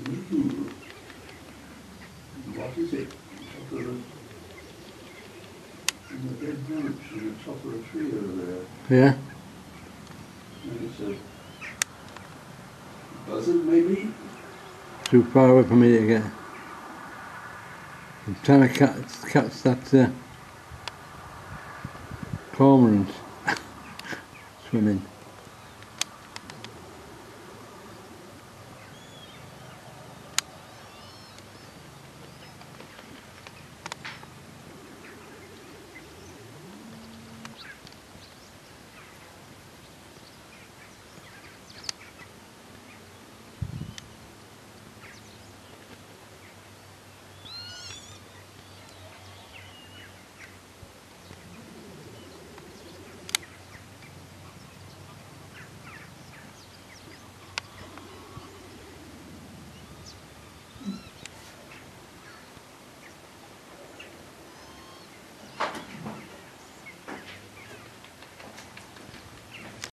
Ooh. What is it? Top of the dead branch on the top of a tree over there. Yeah. And it's a buzzard, maybe? Too far away for me to get. I'm trying to catch that cormorant swimming.